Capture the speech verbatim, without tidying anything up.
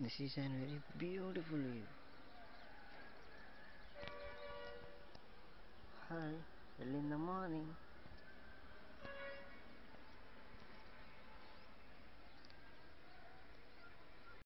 This is a very beautiful view. Hi, early in the morning.